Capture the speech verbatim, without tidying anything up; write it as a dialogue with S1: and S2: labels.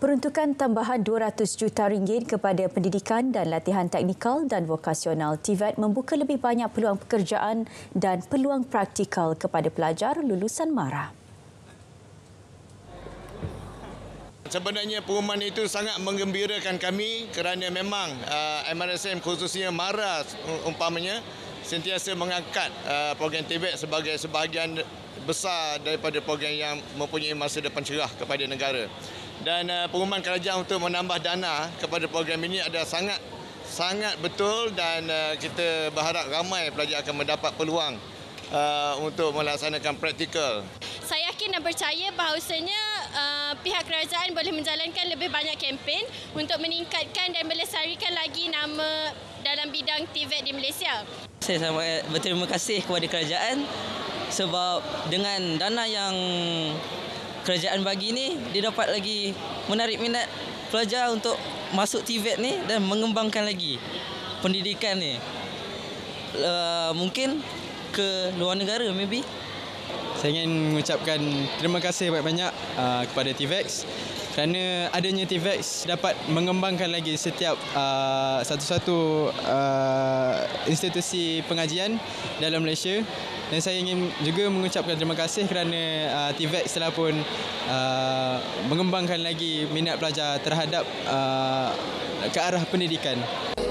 S1: Peruntukan tambahan dua ratus juta ringgit kepada pendidikan dan latihan teknikal dan vokasional T V E T membuka lebih banyak peluang pekerjaan dan peluang praktikal kepada pelajar lulusan MARA.
S2: Sebenarnya pengumuman itu sangat menggembirakan kami kerana memang uh, M R S M khususnya MARA umpamanya sentiasa mengangkat uh, program T V E T sebagai sebahagian besar daripada program yang mempunyai masa depan cerah kepada negara. Dan uh, pengumuman kerajaan untuk menambah dana kepada program ini adalah sangat sangat betul dan uh, kita berharap ramai pelajar akan mendapat peluang uh, untuk melaksanakan praktikal.
S3: Saya yakin dan percaya bahawasanya uh, pihak kerajaan boleh menjalankan lebih banyak kempen untuk meningkatkan dan melestarikan lagi nama dalam bidang T V E T di Malaysia.
S4: Saya sangat berterima kasih kepada kerajaan sebab dengan dana yang kerajaan bagi ni, dia dapat lagi menarik minat pelajar untuk masuk T V E T ni dan mengembangkan lagi pendidikan ni. Uh, mungkin ke luar negara maybe.
S5: Saya ingin mengucapkan terima kasih banyak-banyak uh, kepada T V E T kerana adanya T V E T dapat mengembangkan lagi setiap uh, satu-satu uh, institusi pengajian dalam Malaysia. Dan saya ingin juga mengucapkan terima kasih kerana uh, T V E T telah pun uh, mengembangkan lagi minat pelajar terhadap uh, ke arah pendidikan.